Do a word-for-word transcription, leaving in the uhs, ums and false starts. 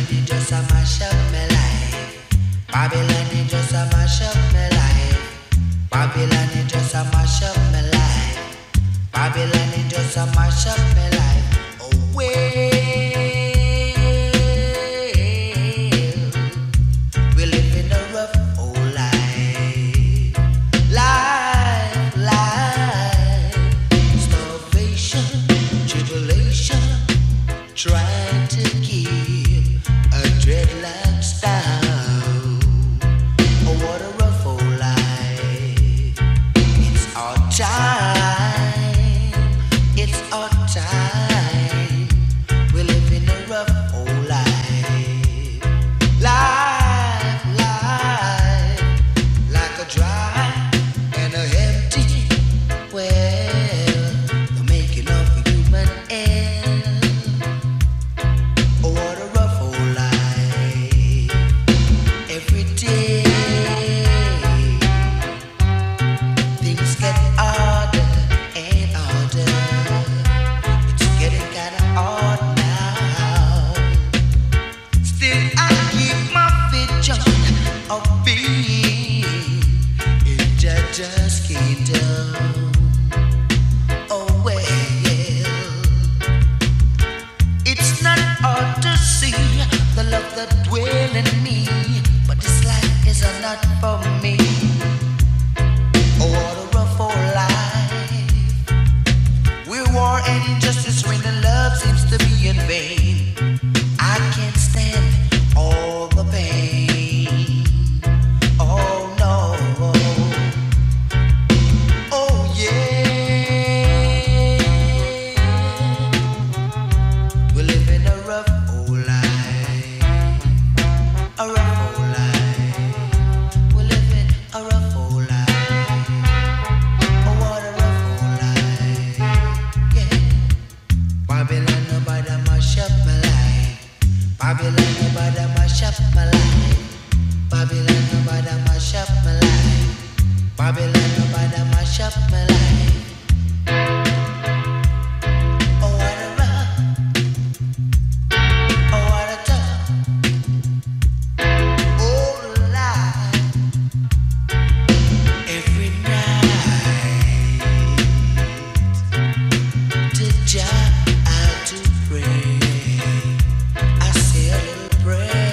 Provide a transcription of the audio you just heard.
it just a mash up my life. Babylon, it just a mash up my life. Babylon, it just a mash up my life. Babylon, it just a mash up my life. Oh, well, we live in a rough old life. Life, life, starvation, tribulation, trying to keep a dreadlock style. Oh, what a rough old life. It's our time. It's our time. We live in a rough old life. Life, life, like a dry and a empty well, the making of a human end. Oh, what a rough old life. Every day things get harder and harder. It's getting kinda hard now. Still I keep my vision of being in Judge's kingdom. Oh well, it's not hard to see the love that dwell in me, but this life is not for me. Oh, what a rough old life. We're war and injustice when the love seems to be in vain. I can't stand all the pain. Oh no. Oh yeah. We live in a rough old life. A rough old life. We live in a rough old life. Oh, what a rough old life. Yeah. Babylon, nobody mash up my life. Babylon, nobody mash up my life. Babylon, nobody mash up my life. Babylon, nobody mash up my life. Oh, what a rough. Oh, what a tough. Oh, life. Every night to Jah I to pray. I say a little prayer.